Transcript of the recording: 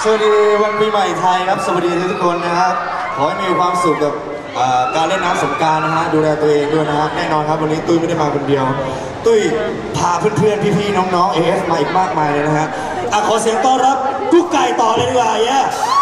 สวัสดีวันปีใหม่ไทยครับสวัสดีทุกคนนะครับขอให้มีความสุขกับการเล่นน้ำสงกรานต์นะฮะดูแลตัวเองด้วยนะครับแน่นอนครับวันนี้ตุ้ยไม่ได้มาคนเดียวตุ้ยพาเพื่อนๆพี่ๆน้องๆ AF มาอีกมากมายเลยนะฮะขอเสียงต้อนรับกุ๊กไก่ต่อเลยดีกว่าเย้